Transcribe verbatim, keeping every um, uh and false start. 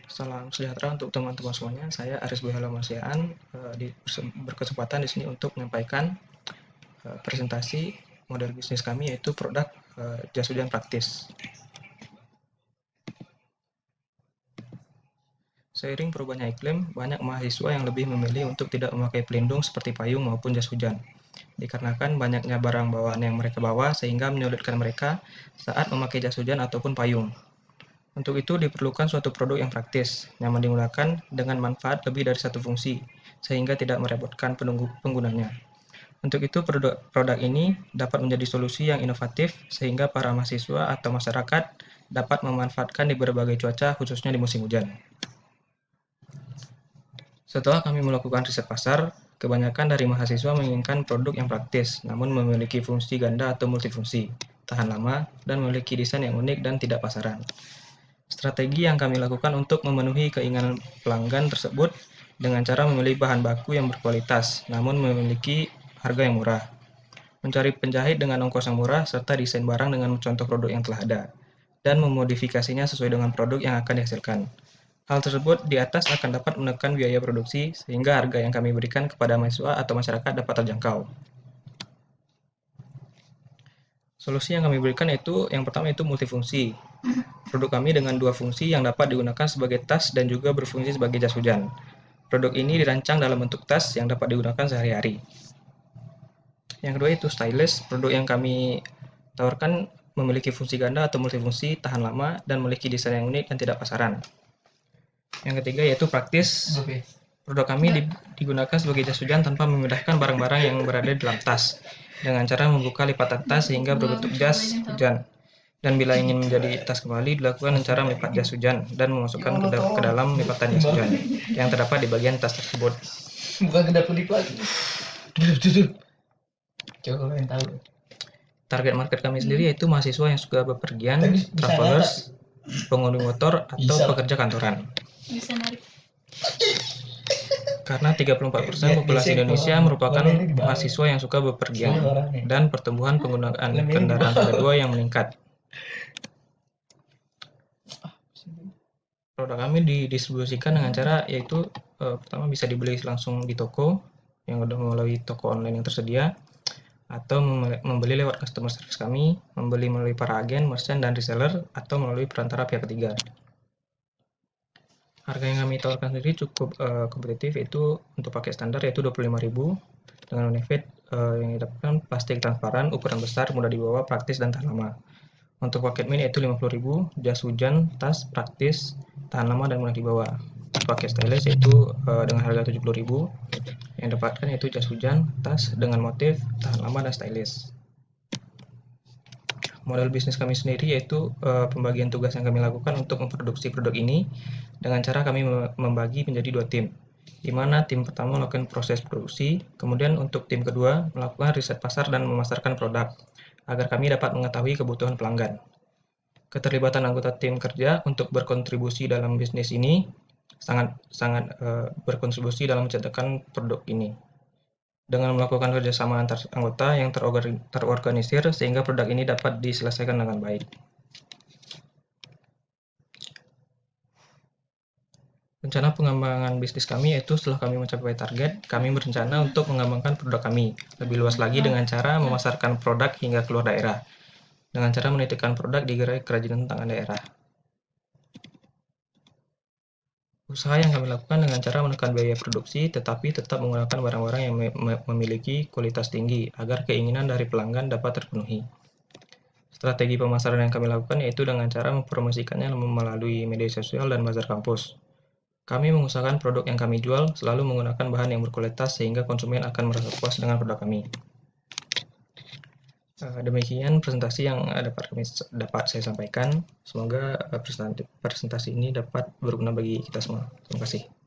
Salam sejahtera untuk teman-teman semuanya. Saya Aris Boyhalomasiaan eh, di berkesempatan di sini untuk menyampaikan eh, presentasi model bisnis kami, yaitu produk eh, jas hujan praktis. Seiring perubahannya iklim, banyak mahasiswa yang lebih memilih untuk tidak memakai pelindung seperti payung maupun jas hujan. Dikarenakan banyaknya barang bawaan yang mereka bawa sehingga menyulitkan mereka saat memakai jas hujan ataupun payung. Untuk itu diperlukan suatu produk yang praktis, nyaman digunakan, dengan manfaat lebih dari satu fungsi, sehingga tidak merepotkan penggunanya. Untuk itu produk, produk ini dapat menjadi solusi yang inovatif, sehingga para mahasiswa atau masyarakat dapat memanfaatkan di berbagai cuaca, khususnya di musim hujan. Setelah kami melakukan riset pasar, kebanyakan dari mahasiswa menginginkan produk yang praktis, namun memiliki fungsi ganda atau multifungsi, tahan lama, dan memiliki desain yang unik dan tidak pasaran. Strategi yang kami lakukan untuk memenuhi keinginan pelanggan tersebut dengan cara memilih bahan baku yang berkualitas, namun memiliki harga yang murah. Mencari penjahit dengan ongkos yang murah, serta desain barang dengan contoh produk yang telah ada, dan memodifikasinya sesuai dengan produk yang akan dihasilkan. Hal tersebut di atas akan dapat menekan biaya produksi, sehingga harga yang kami berikan kepada mahasiswa atau masyarakat dapat terjangkau. Solusi yang kami berikan yaitu, yang pertama itu multifungsi. Produk kami dengan dua fungsi yang dapat digunakan sebagai tas dan juga berfungsi sebagai jas hujan. Produk ini dirancang dalam bentuk tas yang dapat digunakan sehari-hari. Yang kedua itu stylus. Produk yang kami tawarkan memiliki fungsi ganda atau multifungsi, tahan lama, dan memiliki desain yang unik dan tidak pasaran. Yang ketiga yaitu praktis. Produk kami digunakan sebagai jas hujan tanpa memindahkan barang-barang yang berada di dalam tas, dengan cara membuka lipatan tas sehingga berbentuk jas hujan. Dan bila ingin menjadi tas kembali, dilakukan dengan cara melipat jas hujan dan memasukkan ke, da ke dalam lipatan jas hujan yang terdapat di bagian tas tersebut. Bukan kedap kedip lagi. Coba yang tahu. Target market kami sendiri yaitu mahasiswa yang suka bepergian, travelers, pengemudi motor, atau bisa pekerja kantoran. Bisa narik. Karena tiga puluh empat persen populasi Indonesia merupakan mahasiswa yang suka bepergian, dan pertumbuhan penggunaan kendaraan roda dua yang meningkat. Produk kami didistribusikan dengan cara yaitu eh, pertama bisa dibeli langsung di toko yang udah melalui toko online yang tersedia, atau membeli lewat customer service kami, membeli melalui para agen, merchant, dan reseller, atau melalui perantara pihak ketiga. Harga yang kami tawarkan sendiri cukup uh, kompetitif, yaitu untuk paket standar yaitu dua puluh lima ribu dengan benefit uh, yang didapatkan plastik transparan, ukuran besar, mudah dibawa, praktis, dan tahan lama. Untuk paket mini yaitu lima puluh ribu, jas hujan, tas, praktis, tahan lama, dan mudah dibawa. Paket stylus yaitu uh, dengan harga tujuh puluh ribu, yang dapatkan yaitu jas hujan, tas dengan motif, tahan lama, dan stylish. Model bisnis kami sendiri yaitu uh, pembagian tugas yang kami lakukan untuk memproduksi produk ini dengan cara kami membagi menjadi dua tim, di mana tim pertama melakukan proses produksi, kemudian untuk tim kedua melakukan riset pasar dan memasarkan produk, agar kami dapat mengetahui kebutuhan pelanggan. Keterlibatan anggota tim kerja untuk berkontribusi dalam bisnis ini sangat sangat uh, berkontribusi dalam menciptakan produk ini. Dengan melakukan kerjasama antar anggota yang terorganisir, sehingga produk ini dapat diselesaikan dengan baik. Rencana pengembangan bisnis kami yaitu setelah kami mencapai target, kami berencana untuk mengembangkan produk kami lebih luas lagi dengan cara memasarkan produk hingga keluar daerah, dengan cara menitipkan produk di gerai kerajinan tangan daerah. Usaha yang kami lakukan dengan cara menekan biaya produksi, tetapi tetap menggunakan barang-barang yang memiliki kualitas tinggi, agar keinginan dari pelanggan dapat terpenuhi. Strategi pemasaran yang kami lakukan yaitu dengan cara mempromosikannya melalui media sosial dan bazar kampus. Kami mengusahakan produk yang kami jual selalu menggunakan bahan yang berkualitas sehingga konsumen akan merasa puas dengan produk kami. Demikian presentasi yang dapat kami dapat saya sampaikan. Semoga presentasi ini dapat berguna bagi kita semua. Terima kasih.